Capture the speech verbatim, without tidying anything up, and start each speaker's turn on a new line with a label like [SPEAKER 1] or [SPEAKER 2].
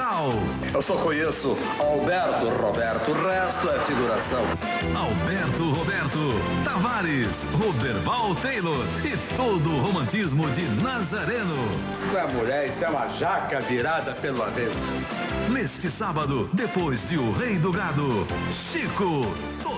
[SPEAKER 1] Coral.
[SPEAKER 2] Eu só conheço Alberto Roberto, o resto é figuração.
[SPEAKER 1] Alberto Roberto, Tavares, Roberval Taylor e todo o romantismo de Nazareno.
[SPEAKER 2] Isso é mulher, isso é uma jaca virada pelo avesso.
[SPEAKER 1] Neste sábado, depois de O Rei do Gado, Chico